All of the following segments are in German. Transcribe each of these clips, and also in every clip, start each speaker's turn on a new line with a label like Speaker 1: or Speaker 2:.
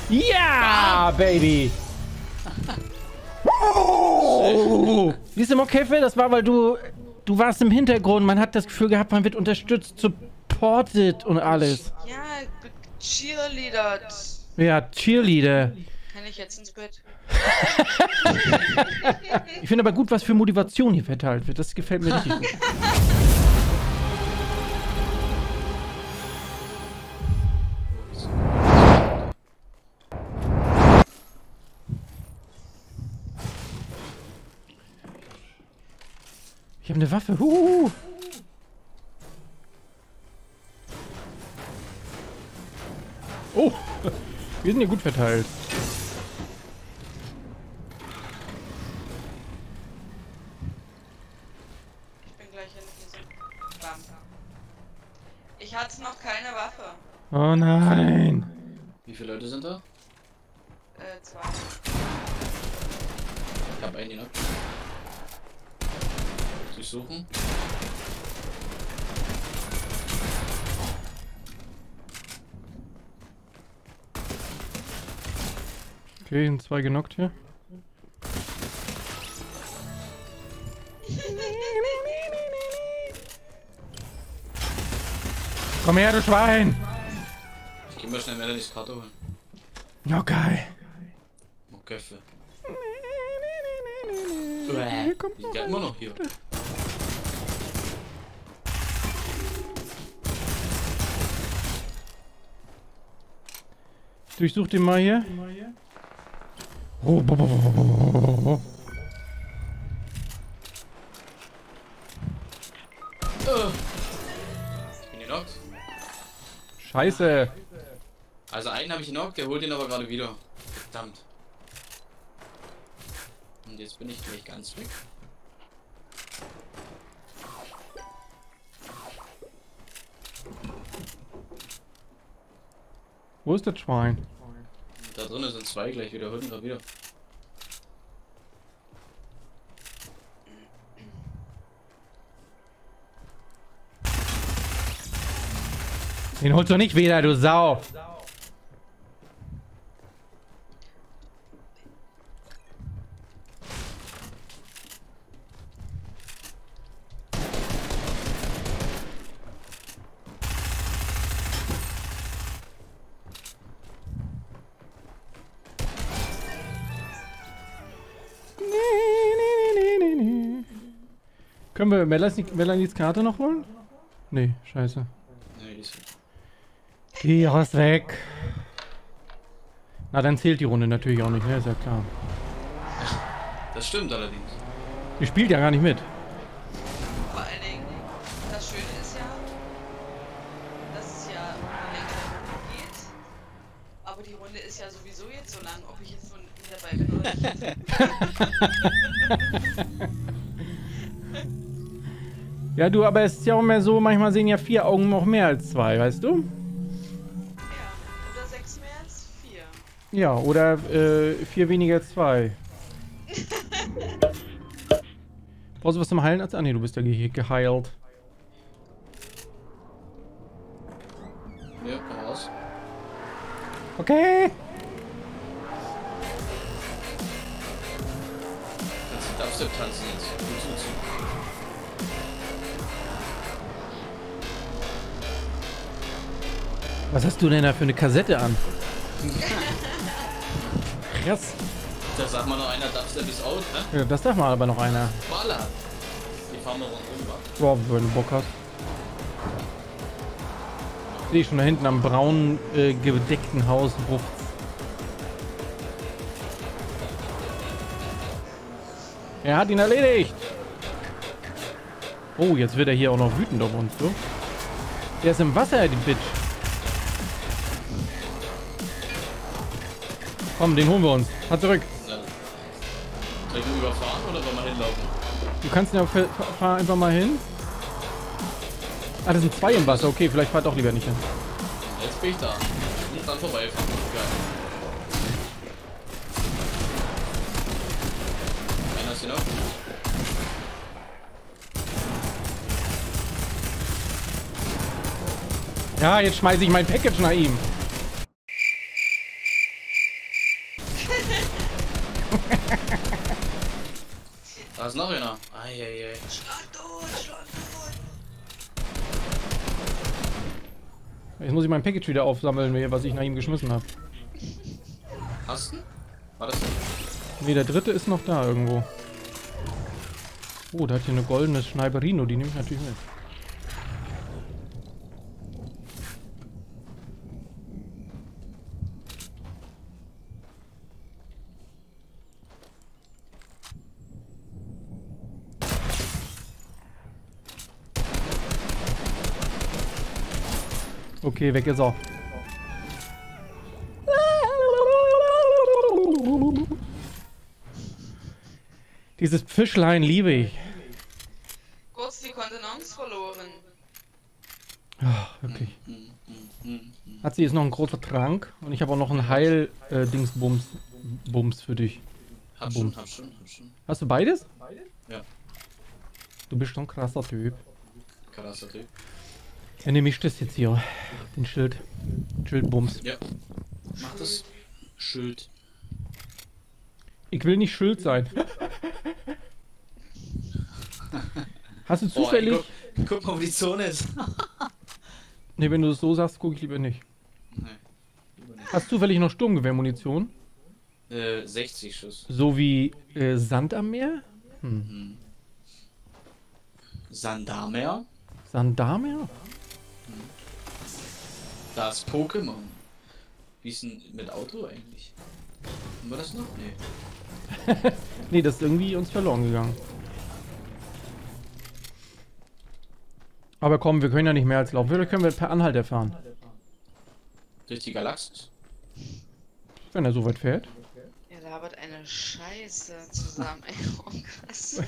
Speaker 1: Ja, Baby! Oh. Siehst du, Mokeffe, das war, weil du warst im Hintergrund. Man hat das Gefühl gehabt, man wird unterstützt, supported und alles.
Speaker 2: Ja, Cheerleader.
Speaker 1: Ja, Cheerleader.
Speaker 2: Kann ich jetzt ins Bett?
Speaker 1: Ich finde aber gut, was für Motivation hier verteilt wird. Das gefällt mir richtig gut. Ich habe eine Waffe. Oh, wir sind hier gut verteilt.
Speaker 2: Ich bin gleich in diesem Bumper. Ich hatte noch keine Waffe.
Speaker 1: Oh nein.
Speaker 3: Wie viele Leute sind da?
Speaker 2: 2.
Speaker 3: Ich hab einen noch. Durchsuchen.
Speaker 1: Okay, sind 2 genockt hier. Komm her, du Schwein!
Speaker 3: Ich geh mal schnell Melanies Karte holen.
Speaker 1: Oh, geil.
Speaker 3: Mokeffe. Die sind ja immer noch hier.
Speaker 1: Durchsuch den mal hier. Oh,
Speaker 3: Ich bin genockt.
Speaker 1: Scheiße.
Speaker 3: Also einen habe ich genockt, der holt ihn aber gerade wieder. Verdammt. Und jetzt bin ich gleich ganz weg.
Speaker 1: Wo ist das Schwein?
Speaker 3: Da drinnen sind 2 gleich wieder, holt ihn gerade wieder.
Speaker 1: Den holst du nicht wieder, du Sau. Können wir Melanies Karte noch holen? Nee, scheiße.
Speaker 3: Nee, die ist weg.
Speaker 1: Die ist weg. Na, dann zählt die Runde natürlich auch nicht, ne? Ist ja klar.
Speaker 3: Das stimmt allerdings.
Speaker 1: Die spielt ja gar nicht mit.
Speaker 2: Vor allen Dingen, das Schöne ist ja, dass es ja länger geht. Aber die Runde ist ja sowieso jetzt so lang, ob ich jetzt nun dabei bin oder nicht.
Speaker 1: Ja, du, aber es ist ja auch mehr so, manchmal sehen ja 4 Augen noch mehr als 2, weißt du?
Speaker 2: Ja, oder 6 mehr als 4.
Speaker 1: Ja, oder 4 weniger als 2. Brauchst du was zum Heilen? Ah, nee, du bist ja geheilt.
Speaker 3: Ja, komm raus.
Speaker 1: Okay.
Speaker 3: Jetzt darfst du tanzen jetzt.
Speaker 1: Was hast du denn da für eine Kassette an? Krass.
Speaker 3: Da sagt mal noch einer, Dubstep ist out, ne?
Speaker 1: Ja, das darf mal aber noch einer.
Speaker 3: Voila! Die fahren wir rundum, wa?
Speaker 1: Boah, wenn du Bock hast. Sehe ich schon da hinten am braun gedeckten Haus. Rufts. Er hat ihn erledigt. Oh, jetzt wird er hier auch noch wütend auf uns, du. Der ist im Wasser, die Bitch. Komm, den holen wir uns. Fahr zurück.
Speaker 3: Ja. Soll ich ihn überfahren oder soll man hinlaufen?
Speaker 1: Du kannst ja fahr einfach mal hin. Ah, das sind 2 im Wasser. Okay, vielleicht fahrt doch lieber nicht hin.
Speaker 3: Jetzt bin ich da. Und dann vorbeifahren. Geil. Einer ist hier noch.
Speaker 1: Ja, jetzt schmeiße ich mein Package nach ihm.
Speaker 3: Da ist noch einer. Eieiei.
Speaker 2: Schlag tot, schlag tot.
Speaker 1: Jetzt muss ich mein Package wieder aufsammeln, was ich nach ihm geschmissen habe.
Speaker 3: Hast du? War das?
Speaker 1: Nee, der dritte ist noch da irgendwo. Oh, da hat hier eine goldene Schneiberino, die nehme ich natürlich mit. Okay, weg ist er. Dieses Fischlein liebe ich.
Speaker 2: Kurz die Kontenance verloren.
Speaker 1: Ja, wirklich. Hat sie jetzt noch ein großer Trank und ich habe auch noch einen Heil-Dingsbums für dich.
Speaker 3: Hab schon.
Speaker 1: Hast du beides?
Speaker 3: Ja.
Speaker 1: Du bist schon ein krasser Typ.
Speaker 3: Krasser Typ.
Speaker 1: Ja, nehme ich das jetzt hier. Den Schildbums.
Speaker 3: Ja. Mach das. Schild.
Speaker 1: Ich will nicht Schild sein. Hast du zufällig...
Speaker 3: Oh, ey, guck mal, wo die Zone ist.
Speaker 1: Ne, wenn du es so sagst, gucke ich lieber nicht.
Speaker 3: Nee.
Speaker 1: Hast du zufällig noch Sturmgewehrmunition?
Speaker 3: 60 Schuss.
Speaker 1: So wie Sand am Meer?
Speaker 3: Sandamer?
Speaker 1: Sandamer?
Speaker 3: Das Pokémon. Wie ist denn mit Auto eigentlich? Haben wir das noch? Nee.
Speaker 1: Nee, das ist irgendwie uns verloren gegangen. Aber komm, wir können ja nicht mehr als laufen. Vielleicht können wir per Anhalter fahren.
Speaker 3: Durch die Galaxis?
Speaker 1: Wenn er so weit fährt.
Speaker 2: Ihr labert eine Scheiße zusammen, ey. Oh, krass.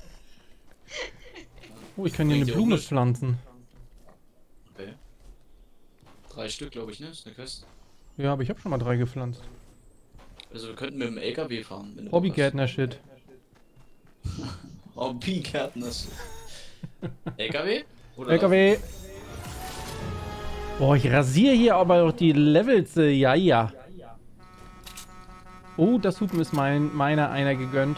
Speaker 1: Oh, ich kann hier eine
Speaker 3: Bringt dir
Speaker 1: Blume
Speaker 3: auch nicht.
Speaker 1: pflanzen.
Speaker 3: Okay. 3 Stück, glaube ich, ne? Ist eine Quest.
Speaker 1: Ja, aber ich habe schon mal 3 gepflanzt.
Speaker 3: Also wir könnten mit dem LKW fahren. Wenn du Bock hast.
Speaker 1: Hobbygärtner-Shit.
Speaker 3: Hobbygärtner. LKW? Oder
Speaker 1: LKW. Boah, ich rasiere hier aber auch die Levels. Ja, ja. Oh, das Hupen ist meiner einer gegönnt.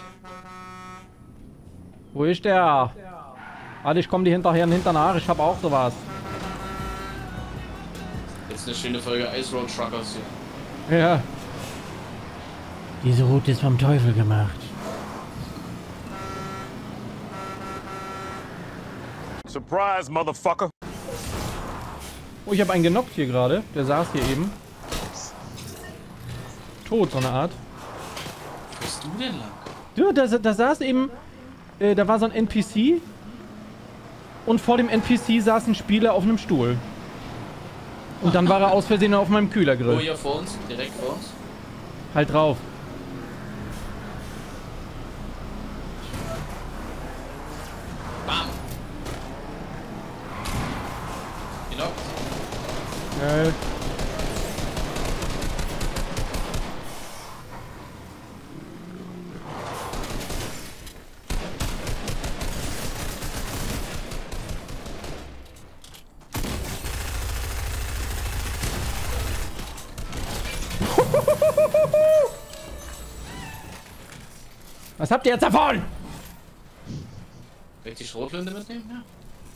Speaker 1: Wo ist der? Warte, ich komme dir hinterher nach. Ich habe auch sowas.
Speaker 3: Jetzt eine schöne Folge Ice Road Truckers hier.
Speaker 1: Ja. Diese Route ist vom Teufel gemacht.
Speaker 4: Surprise, motherfucker.
Speaker 1: Oh, ich habe einen genockt hier gerade. Der saß hier eben. Tot, so eine Art.
Speaker 3: Wo bist du denn lang?
Speaker 1: Ja, da saß eben... da war so ein NPC. Und vor dem NPC saß ein Spieler auf einem Stuhl. Und dann war er aus Versehen auf meinem
Speaker 3: Oh,
Speaker 1: Kühlergrill.
Speaker 3: hier vor uns, direkt vor uns.
Speaker 1: Halt drauf.
Speaker 3: Bam! Genockt.
Speaker 1: Geil. Was habt ihr jetzt davon?
Speaker 3: Soll ich die Schrotflinte mitnehmen? Ja.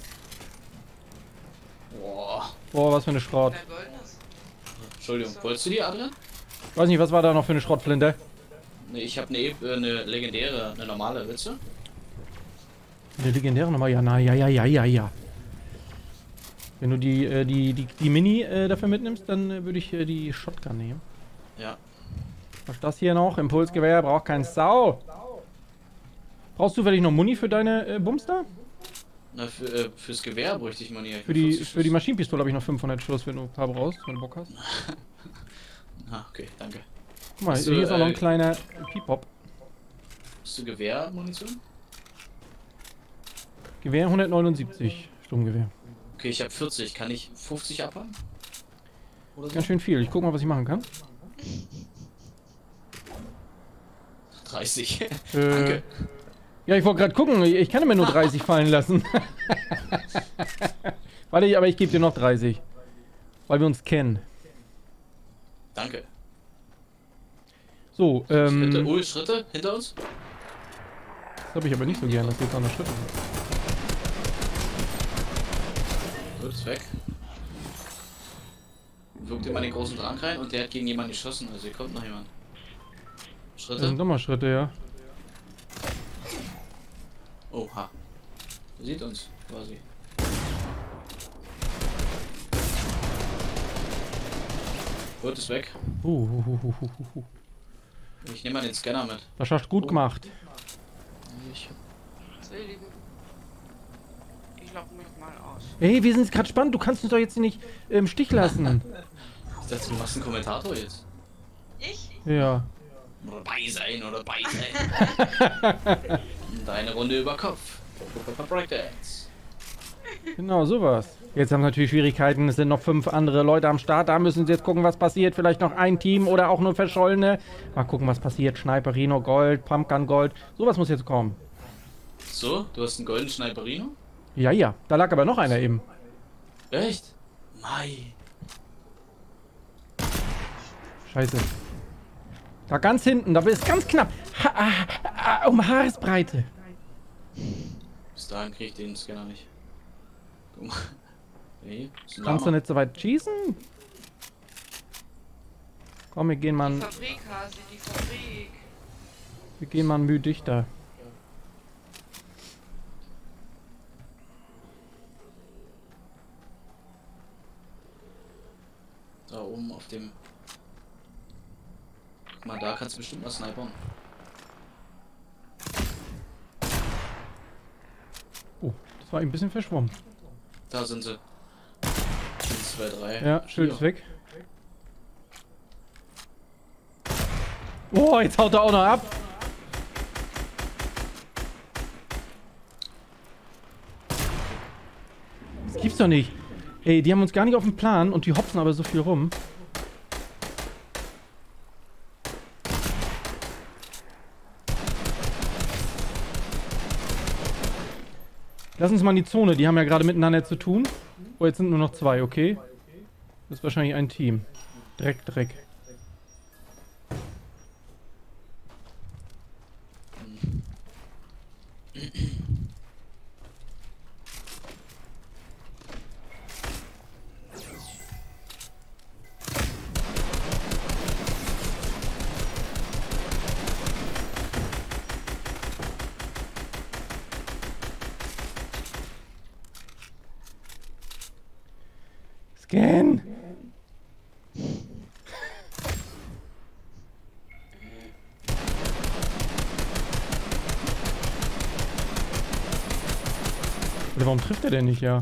Speaker 3: Boah.
Speaker 1: Boah, was für eine Schrott.
Speaker 2: Wer goldenes?
Speaker 3: Entschuldigung, wolltest du die, Adrian?
Speaker 1: Weiß nicht, was war da noch für eine Schrottflinte?
Speaker 3: Ne, ich habe eine legendäre, eine normale, willst du?
Speaker 1: Eine legendäre Nummer? Ja, na, ja. Wenn du die Mini dafür mitnimmst, dann würde ich die Shotgun nehmen.
Speaker 3: Ja.
Speaker 1: Was ist das hier noch? Impulsgewehr, braucht kein Sau. Brauchst du zufällig noch Muni für deine Bumster?
Speaker 3: Na, fürs Gewehr bräuchte ich mal nie.
Speaker 1: Für die Maschinenpistole habe ich noch 500 Schuss, wenn du ein paar brauchst, wenn du Bock hast.
Speaker 3: Ah, okay, danke.
Speaker 1: Guck mal,
Speaker 3: Hast
Speaker 1: hier
Speaker 3: du,
Speaker 1: ist auch noch ein kleiner Pipop.
Speaker 3: Hast du Gewehrmunition?
Speaker 1: Gewehr 179, Sturmgewehr.
Speaker 3: Okay, ich habe 40. Kann ich 50 abhaben? Oder so?
Speaker 1: Ganz schön viel. Ich guck mal, was ich machen kann.
Speaker 3: 30. Danke.
Speaker 1: Ja, ich wollte gerade gucken. Ich kann mir nur 30 fallen lassen. Warte, aber ich gebe dir noch 30. Weil wir uns kennen.
Speaker 3: Danke.
Speaker 1: So,
Speaker 3: Schritte, Schritte hinter uns.
Speaker 1: Das habe ich aber nicht so gern, dass jetzt auch noch Schritte sind.
Speaker 3: Gut, ist weg. Wirkt immer den großen Drang rein und der hat gegen jemanden geschossen, also hier kommt noch jemand.
Speaker 1: Das
Speaker 3: Schritte.
Speaker 1: sind nochmal Schritte, ja.
Speaker 3: Oha. Der sieht uns quasi. Gut, ist weg. Ich nehme mal den Scanner mit.
Speaker 1: Das hast du gut gemacht.
Speaker 2: So, ihr Lieben. Ich logge mich mal aus.
Speaker 1: Ey, wir sind jetzt gerade spannend. Du kannst uns doch jetzt nicht im Stich lassen.
Speaker 3: Ich dachte, du machst einen Kommentator jetzt.
Speaker 2: Ich?
Speaker 1: Ja.
Speaker 3: Oder bei sein, oder bei sein. Deine Runde über Kopf. Breakdance.
Speaker 1: Genau, sowas. Jetzt haben wir natürlich Schwierigkeiten. Es sind noch 5 andere Leute am Start. Da müssen sie jetzt gucken, was passiert. Vielleicht noch ein Team oder auch nur Verschollene. Mal gucken, was passiert. Sniperino, Gold, Pumpgun Gold. Sowas muss jetzt kommen.
Speaker 3: So, du hast einen goldenen Sniperino?
Speaker 1: Ja, ja. Da lag aber noch einer eben.
Speaker 3: Echt? Mai.
Speaker 1: Scheiße. Da ganz hinten. Da ist ganz knapp. Um Haaresbreite.
Speaker 3: Bis dahin krieg ich den Scanner nicht. Guck mal. Nee, ist ein
Speaker 1: Kannst du
Speaker 3: Lama.
Speaker 1: nicht so weit schießen? Komm, wir gehen mal,
Speaker 2: Die Fabrik, Hasi, die Fabrik.
Speaker 1: ein Mühe dichter.
Speaker 3: Da oben auf dem... Guck mal, da kannst du bestimmt mal snipern.
Speaker 1: Oh, das war ein bisschen verschwommen.
Speaker 3: Da sind sie. 1, 2, 3.
Speaker 1: Ja, Schild ist weg. Oh, jetzt haut er auch noch ab. Das gibt's doch nicht. Ey, die haben uns gar nicht auf dem Plan und die hopsen aber so viel rum. Lass uns mal in die Zone, die haben ja gerade miteinander zu tun. Oh, jetzt sind nur noch 2, okay. Das ist wahrscheinlich ein Team. Dreck. Scan! Oder warum trifft er denn nicht, ja?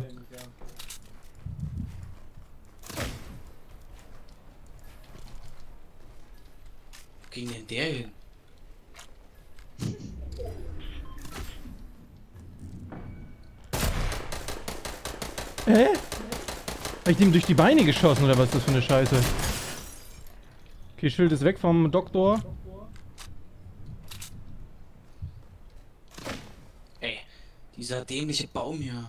Speaker 3: Wo ging denn der hin?
Speaker 1: Hä? Hab ich dem durch die Beine geschossen oder was ist das für eine Scheiße? Okay, Schild ist weg vom Doktor.
Speaker 3: Ey, dieser dämliche Baum hier.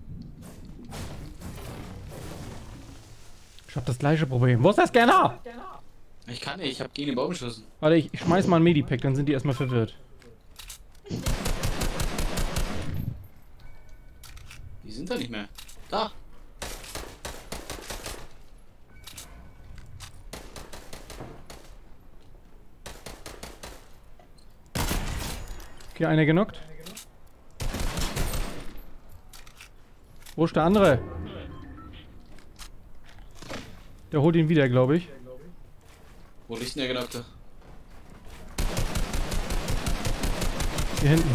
Speaker 1: Ich hab das gleiche Problem. Wo ist der Scanner?
Speaker 3: Ich kann nicht, ich hab gegen den Baum geschossen.
Speaker 1: Warte, ich schmeiß mal ein Medipack, dann sind die erstmal verwirrt.
Speaker 3: Die sind da nicht mehr. Da!
Speaker 1: Okay, einer genockt. Wo ist der andere? Der holt ihn wieder, glaube ich.
Speaker 3: Wo liegt denn der Genockte?
Speaker 1: Hier hinten.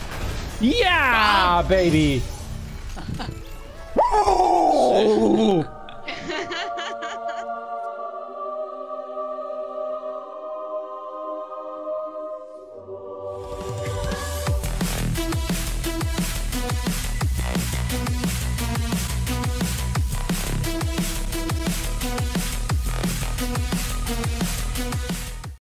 Speaker 1: Ja, Baby! Oh!